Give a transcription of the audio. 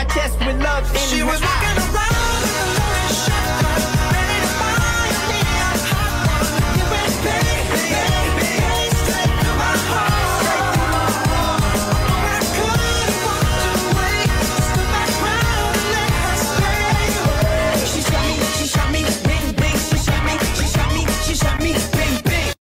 chest with love in She her was walking eyes.